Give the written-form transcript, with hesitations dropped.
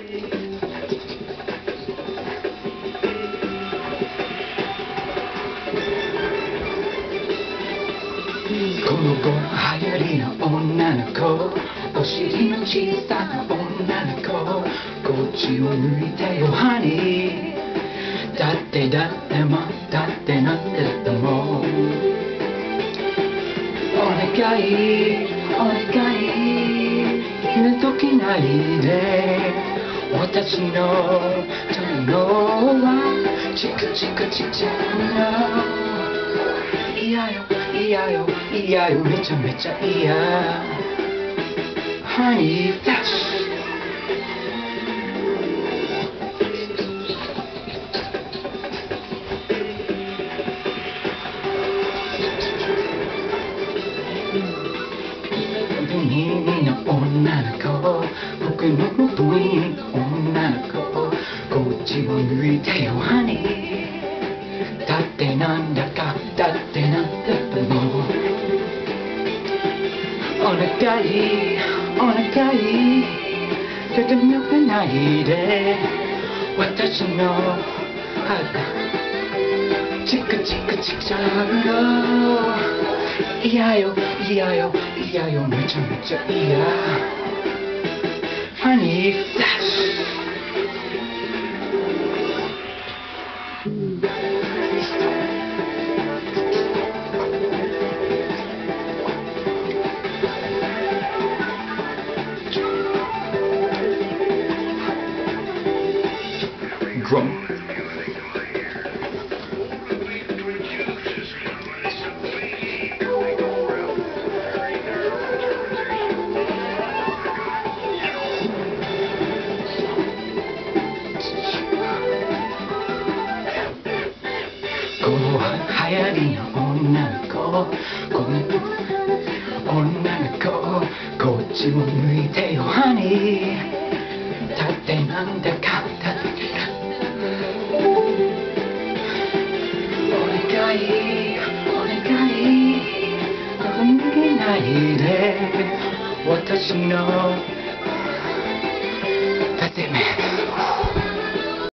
この子流行りの女の子、お尻の小さな女の子、こっちを向いてよハニー、だってなんでもお願い寝ときないで、私の才能はチクチクちっちゃいの、嫌よめちゃめちゃ嫌、ハニーフラッシュ君の女の子、僕の元に女の子、こっちを向いてよハニー、だってなんだと思う、お願い傾けないで、私の肌チクチクちっちゃうの、嫌よめちゃめちゃ嫌、ハニーフラッシュdrum. Go hayari no onna no ko, onna no ko, こっちを向いてよハニー、だってなんだかお願い傾けないで、私のだって